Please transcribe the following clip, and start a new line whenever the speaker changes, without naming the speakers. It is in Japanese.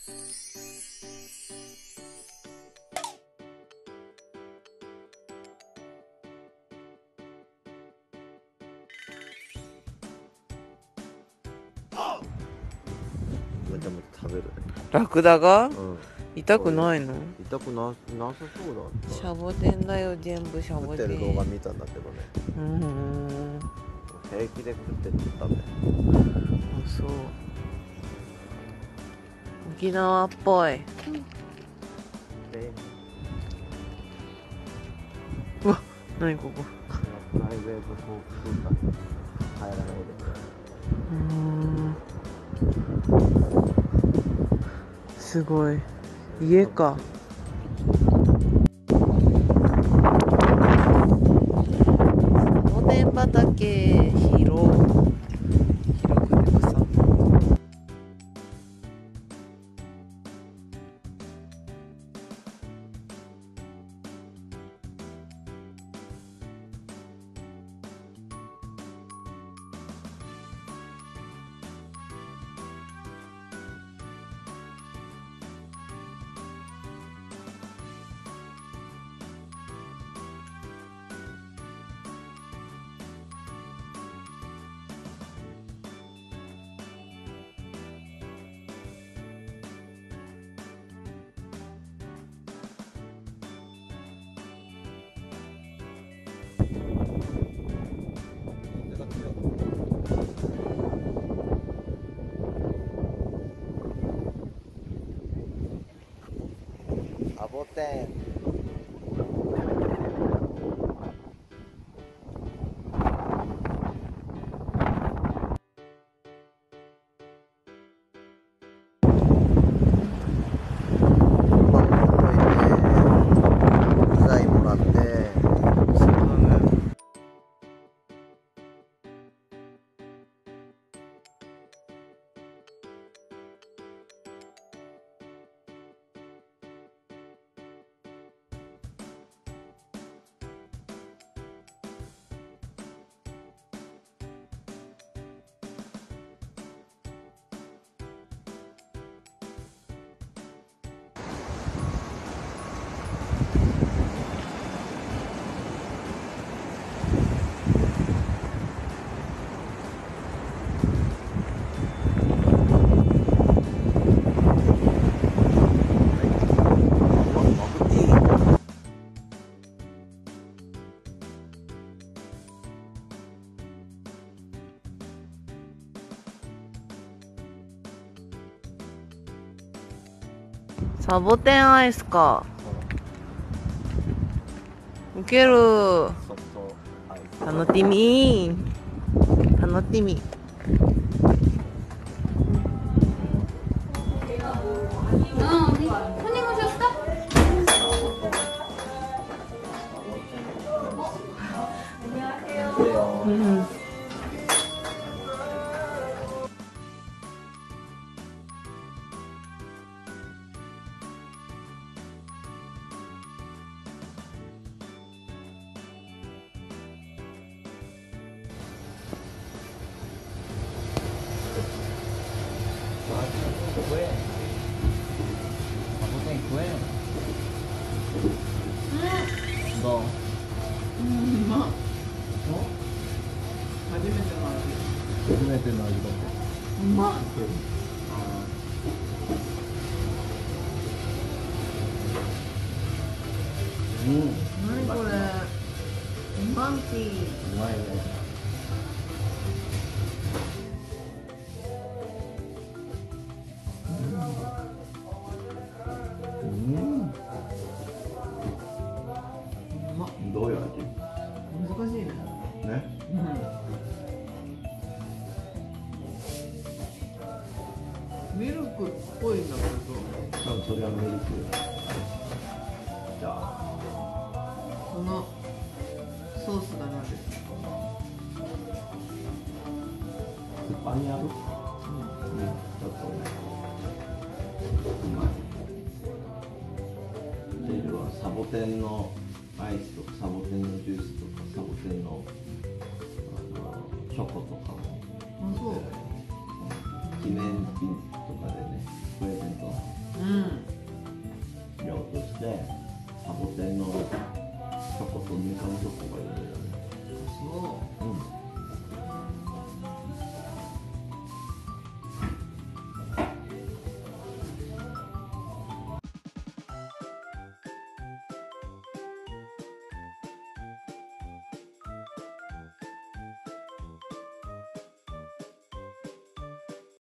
めちゃめちゃ食べるね。
ラクダが
うん。
痛くないの？
痛くなさそうだ。
シャボテンだよ、全部シャボテン。
食ってる動画見たんだけどね。平気で食ってって言ったんだよ。
あ、そう。沖縄っぽい。うわ、なにここ。
プライベート空間に入らないで。
すごい。家か。サボテン畑、広くて草。
サボテン。
サボテンアイスか。ウケる。楽しみ。楽しみ。うん。
どう？初めての味だった。
うまっ。何これ。ファンキー。
うまいね。どういう味？
難しいね。
ね。
ミルクっぽいんだけど。
多分それはミルク。じゃあ。
このソースが何ですか？
スパニアル？ちょっとね。うまい。ジェルはサボテンのアイスとかサボテンのジュースとかサボテンのチョコとかも
あ、そう。
記念品とかでねプレゼント
うん
量としてサボテンのチョコとみかんチョコがいいんだよね。
そ
うん